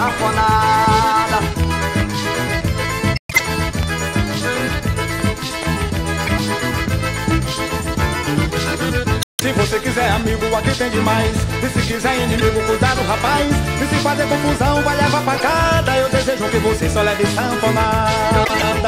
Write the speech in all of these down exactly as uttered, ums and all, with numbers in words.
sanfonada. Se você quiser amigo, aqui tem demais. E se quiser inimigo, cuidado rapaz. E se fazer confusão, vai levar facada. Eu desejo que você só leve sanfonada.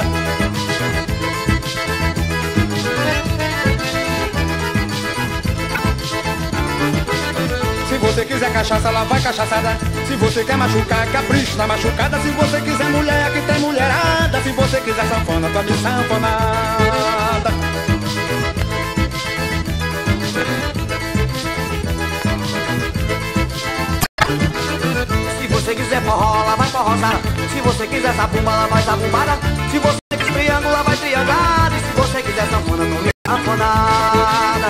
Se você quiser cachaça, lá vai cachaçada. Se você quer machucar, capricho na machucada. Se você quiser mulher, aqui tem mulherada. Se você quiser sanfona, tome sanfonada. Se você quiser forró, lá vai forrosada. Se você quiser zabumba, lá vai zabumbada. Se você quiser triângulo, lá vai triangada. E se você quiser sanfona, tome sanfonada.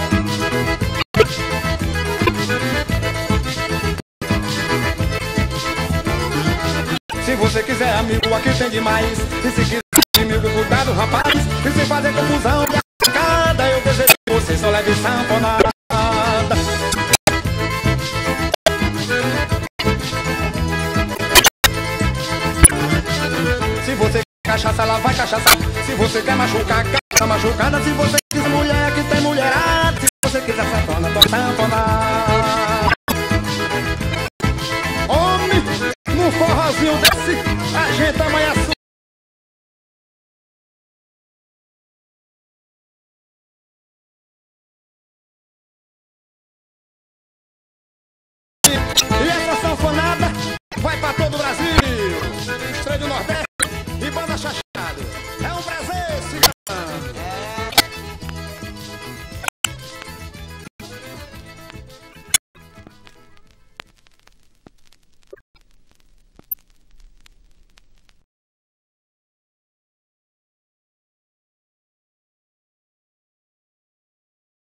Se você quiser amigo, aqui tem demais. E se quiser inimigo, cuidado rapaz. E se fazer confusão, cada eu desejo que você só leve sanfonada. Se você quer cachaça, lá vai cachaça. Se você quer machucar, cachaça machucada. Se você quiser mulher, aqui tem mulherada. Se você quiser sanfona, tô sanfonada.